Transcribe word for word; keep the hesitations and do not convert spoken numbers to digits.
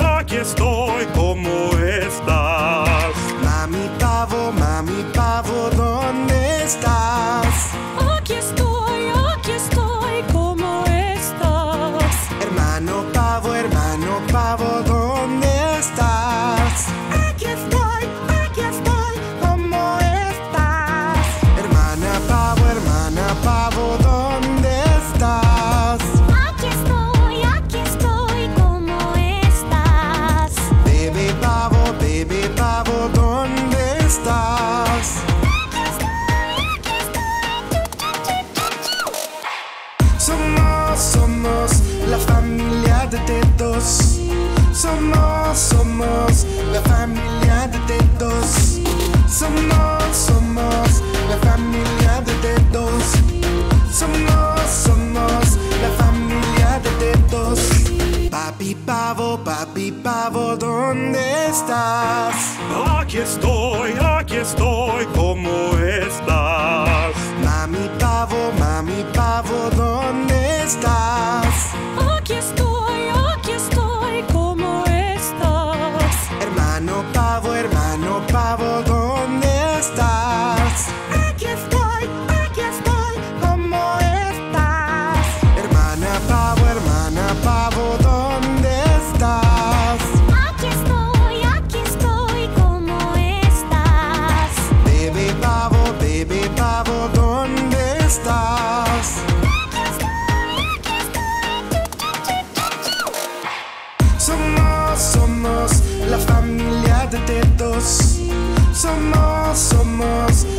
aquí estoy, ¿cómo estás? Mami pavo, mami pavo, ¿dónde estás? Aquí estoy, aquí estoy, ¿cómo estás? Hermano pavo, hermano pavo, ¿dónde estás? Aquí estoy, aquí estoy, ¿cómo estás? Hermana pavo, hermana pavo, ¿dónde estás? Aquí estoy, aquí estoy, ¿cómo estás? Bebé pavo, bebé pavo, ¿dónde estás? Aquí estoy, aquí estoy. Somos, somos la familia de dedos. Somos, somos la familia de dedos. Somos, somos la familia de dedos. Somos, somos la familia de dedos. Papi pavo, papi pavo, ¿dónde estás? Aquí estoy, aquí estoy, ¿cómo estás? Mami pavo, mami pavo, ¿dónde estás? Aquí estoy, aquí estoy, ¿cómo estás? Hermano pavo, hermano pavo, ¿dónde estás? Aquí estoy, aquí estoy, ¿cómo estás? Hermana pavo, hermana pavo, ¿dónde estás? Aquí estoy, aquí estoy, ¿cómo estás? Bebé pavo, bebé pavo, ¿dónde estás? Aquí estoy, aquí estoy. Somos, somos la familia de dedos. Somos, somos